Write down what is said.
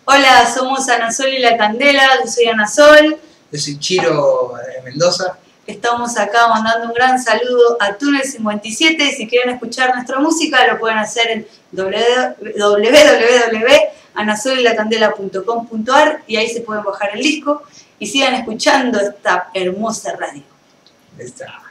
Hola, somos Ana Sol y La Candela, yo soy Ana Sol. Yo soy Chiro Mendoza. Estamos acá mandando un gran saludo a Túnel 57. Si quieren escuchar nuestra música, lo pueden hacer en www.anasolylacandela.com.ar y ahí se pueden bajar el disco y sigan escuchando esta hermosa radio. Ahí está.